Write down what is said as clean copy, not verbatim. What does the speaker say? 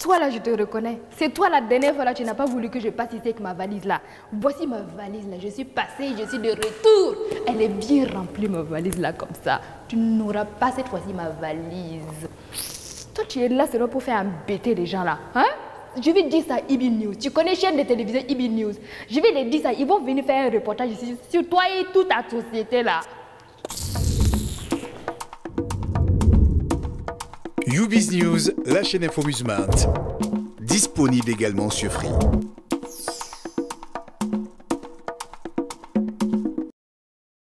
Toi là, je te reconnais. C'est toi la dernière fois là, tu n'as pas voulu que je passe ici avec ma valise là. Voici ma valise là. Je suis passée, je suis de retour. Elle est bien remplie ma valise là comme ça. Tu n'auras pas cette fois-ci ma valise. Toi, tu es là seulement pour faire embêter les gens là. Hein? Je vais dire ça à IB News. Tu connais chaîne de télévision IB News. Je vais les dire ça. Ils vont venir faire un reportage ici sur toi et toute ta société là. YouBiz News, la chaîne Info Musement. Disponible également sur Free.